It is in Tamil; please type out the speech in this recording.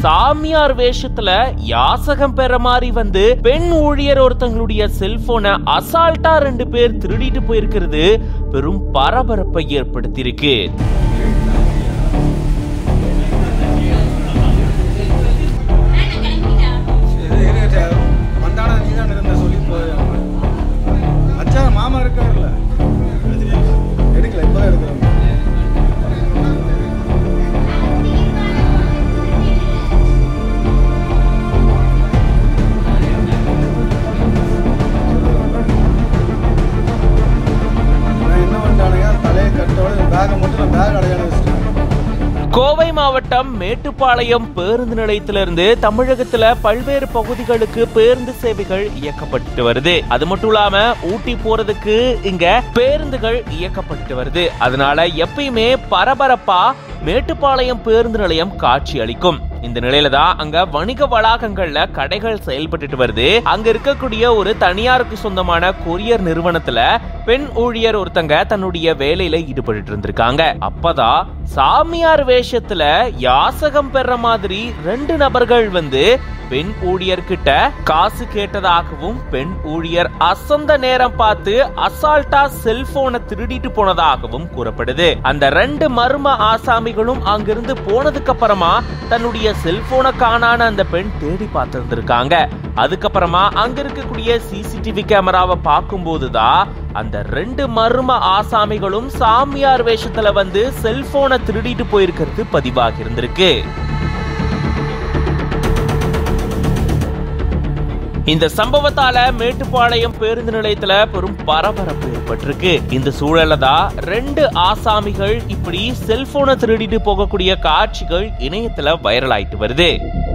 சாமியார் வேஷத்துல யாசகம் பெற மாதிரி வந்து பெண் ஊழியர் ஒருத்தங்களுடைய செல்போனை அசால்ட்டா 2 பேர் திருடிட்டு போயிருக்கிறது பெரும் பரபரப்பை ஏற்படுத்தியிருக்கு. மாமா இருக்காருல்ல, எடுக்கல, இப்பதான் எடுக்கிறோம். என்ன பண்ணிட்டானுங்க, தலையை கட்டோட பேகை மட்டும் பேக் அடையாளம் வச்சுட்டாங்க. கோவை மாவட்டம் மேட்டுப்பாளையம் பேருந்து நிலையத்திலிருந்து தமிழகத்துல பல்வேறு பகுதிகளுக்கு பேருந்து சேவைகள் இயக்கப்பட்டு வருது. அது மட்டும் இல்லாம ஊட்டி போறதுக்கு இங்க பேருந்துகள் இயக்கப்பட்டு வருது. அதனால எப்பயுமே பரபரப்பா மேட்டுப்பாளையம் பேருந்து நிலையம் காட்சி அளிக்கும். இந்த நிலையில தான் அங்க வணிக வளாகங்கள்ல கடைகள் செயல்பட்டு வருது. அங்க இருக்கக்கூடிய ஒரு தனியாருக்கு சொந்தமான கொரியர் நிறுவனத்துல பெண் ஊழியர் ஒருத்தங்க தன்னுடைய வேலையில ஈடுபட்டு இருந்திருக்காங்க. அப்பதான் சாமியார் வேஷத்துல யாசகம் பெற மாதிரி 2 நபர்கள் வந்து பெண் ஊழியர் கிட்ட காசு கேட்டதாகவும் பெண் ஊழியர் அசந்த நேரம் பார்த்து அசால்ட்டா செல்போனை திருடிட்டு போனதாகவும் கூறப்படுது. அந்த 2 மர்ம ஆசாமிகளும் அங்கிருந்து போனதுக்கு அப்புறமா தன்னுடைய செல்போனை காணான அந்த பெண் தேடி பார்த்திருந்திருக்காங்க. அதுக்கப்புறமா அங்க இருக்கக்கூடிய சிசிடிவி கேமராவை பார்க்கும் போதுதான் அந்த 2 மர்ம ஆசாமிகளும் சாமியார் வேஷத்துல வந்து செல்போனை திருடிட்டு போயிருக்கிறது பதிவாகி இருந்திருக்கு. இந்த சம்பவத்தால மேட்டுப்பாளையம் பேருந்து நிலையத்துல பெரும் பரபரப்பு ஏற்பட்டிருக்கு. இந்த சூழல்ல தான் 2 ஆசாமிகள் இப்படி செல்போனை திருடிட்டு போகக்கூடிய காட்சிகள் இணையத்துல வைரல் ஆயிட்டு வருது.